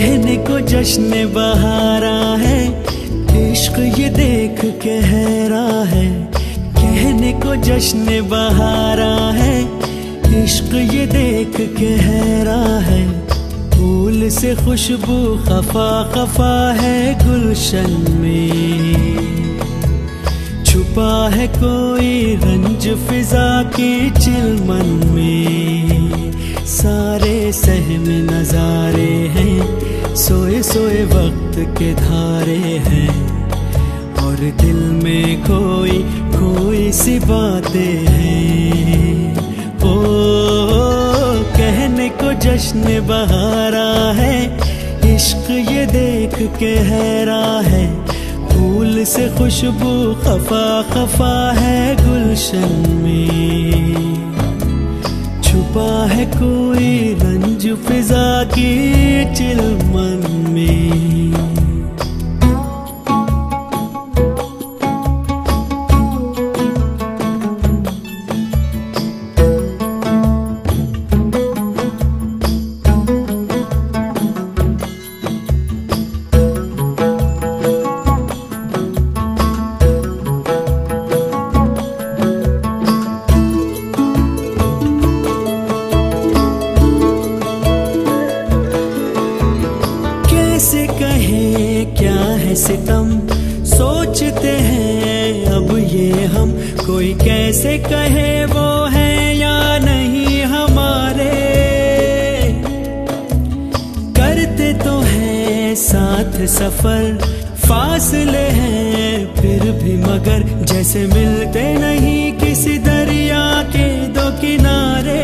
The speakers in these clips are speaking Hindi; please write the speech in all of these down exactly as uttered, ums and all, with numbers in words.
कहने को जश्न बहारा है, इश्क ये देख के हैरा है। कहने को जश्न बहारा है, इश्क ये देख के हैरा है। फूल से खुशबू खफा खफा है गुलशन में, छुपा है कोई रंज फिजा की चिलमन में। सारे सहम नजारे हैं, सोए सोए वक्त के धारे हैं, और दिल में कोई कोई सी बातें हैं। ओ कहने को जश्न बहारा है, इश्क ये देख के हैरा है। फूल से खुशबू खफा खफा है गुलशन में, छुपा है कोई रंज फिजा की चिलमन में। कैसे कहे क्या है सितम, सोचते हैं अब ये हम। कोई कैसे कहे वो है या नहीं हमारे, करते तो हैं साथ सफर, फासले हैं फिर भी मगर। जैसे मिलते नहीं किसी दरिया के दो किनारे,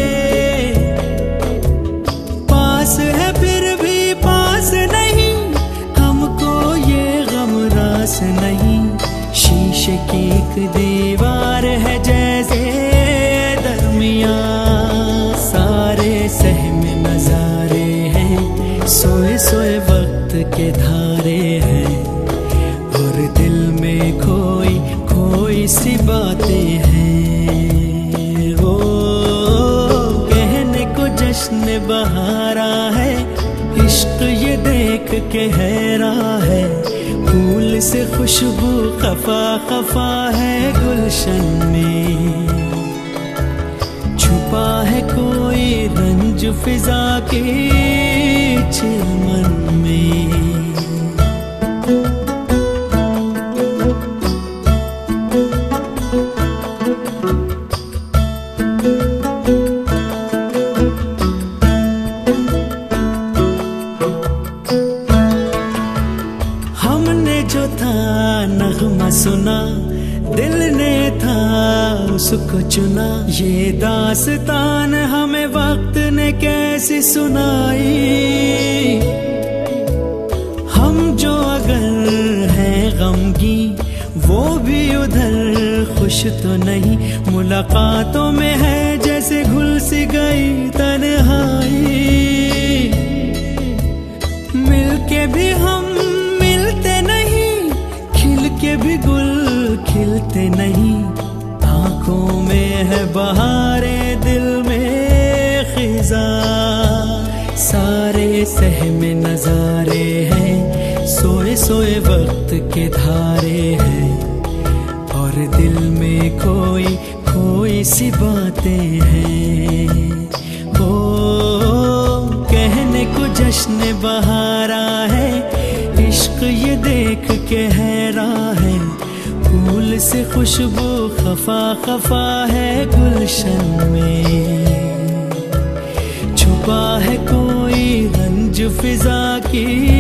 पास है फिर भी पास नहीं, हमको ये गम रास नहीं। शीशे की एक दीवार है जैसे दरमियां, सारे सहम नजारे हैं, सोए सोए वक्त के धारे हैं, और दिल में कोई कोई सी बातें हैं। वो कहने को जश्न बहारा है, इश्क ये देख के हैरा है। फूल से खुशबू खफा खफा है गुलशन में, छुपा है कोई रंज फिजा के चिलमन में। हमने जो था नगमा सुना, दिल ने था उसको चुना। ये दास्तान हमें वक्त ने कैसी सुनाई, हम जो अगर हैं गमगी वो भी उधर खुश तो नहीं। मुलाकातों में है जैसे घुल सी गई तन्हाई, मिलके भी हम के भी गुल खिलते नहीं। आंखों में है बहारे, दिल में खिजा, सारे सहम नजारे हैं, सोए सोए वक्त के धारे हैं, और दिल में कोई कोई सी बातें हैं। ओ कहने को जश्न बहारा है, इश्क ये देख के हैरा है। फूल से खुशबू खफा खफा है गुलशन में, छुपा है कोई रंज फिजा की